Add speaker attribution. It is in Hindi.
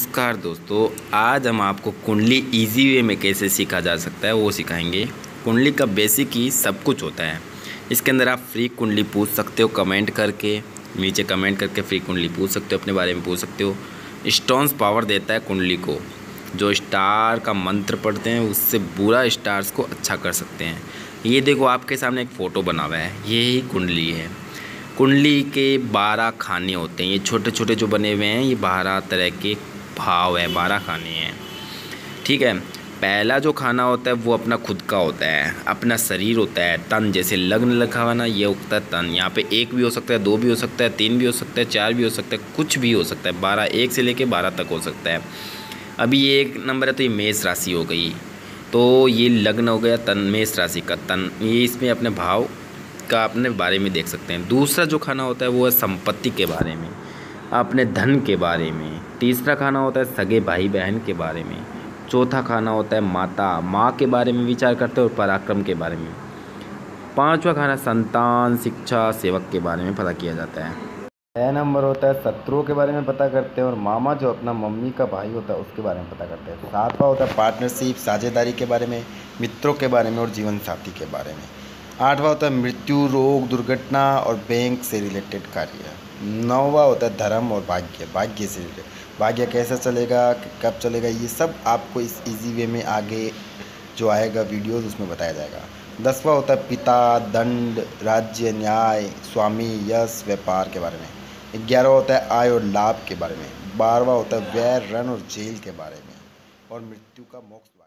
Speaker 1: नमस्कार दोस्तों, आज हम आपको कुंडली इजी वे में कैसे सीखा जा सकता है वो सिखाएंगे। कुंडली का बेसिक ही सब कुछ होता है। इसके अंदर आप फ्री कुंडली पूछ सकते हो, कमेंट करके नीचे कमेंट करके फ्री कुंडली पूछ सकते हो, अपने बारे में पूछ सकते हो। स्टोन्स पावर देता है कुंडली को। जो स्टार का मंत्र पढ़ते हैं उससे बुरा स्टार्स को अच्छा कर सकते हैं। ये देखो आपके सामने एक फ़ोटो बना हुआ है, ये ही कुंडली है। कुंडली के 12 खाने होते हैं। ये छोटे छोटे जो बने हुए हैं ये 12 तरह के भाव है, 12 खाने हैं। ठीक है। पहला जो खाना होता है वो अपना खुद का होता है, अपना शरीर होता है, तन। जैसे लग्न लिखा हुआ ना, ये उगता है तन। यहाँ पे 1 भी हो सकता है, 2 भी हो सकता है, 3 भी हो सकता है, 4 भी हो सकता है, कुछ भी हो सकता है। 12, 1 से लेके 12 तक हो सकता है। अभी ये 1 नंबर है तो ये मेष राशि हो गई, तो ये लग्न हो गया तन, मेष राशि का तन। ये इसमें अपने भाव का अपने बारे में देख सकते हैं। दूसरा जो खाना होता है वो है संपत्ति के बारे में, अपने धन के बारे में। तीसरा खाना होता है सगे भाई बहन के बारे में। चौथा खाना होता है माँ के बारे में विचार करते हैं और पराक्रम के बारे में। पांचवा खाना संतान, शिक्षा, सेवक के बारे में पता किया जाता है। 6 नंबर होता है शत्रुओं के बारे में पता करते हैं और मामा जो अपना मम्मी का भाई होता है उसके बारे में पता करते हैं। 7वां होता है पार्टनरशिप, साझेदारी के बारे में, मित्रों के बारे में और जीवन साथी के बारे में। 8वां होता है मृत्यु, रोग, दुर्घटना और बैंक से रिलेटेड कार्य। 9वां होता है धर्म और भाग्य, भाग्य से रिलेटेड, भाग्य कैसा चलेगा, कब चलेगा, ये सब आपको इस इजी वे में आगे जो आएगा वीडियोस उसमें बताया जाएगा। 10वां होता है पिता, दंड, राज्य, न्याय, स्वामी, यश, व्यापार के बारे में। 11वां होता है आय और लाभ के बारे में। 12वां होता है व्यय, रण और जेल के बारे में। और मृत्यु का मोक्ष।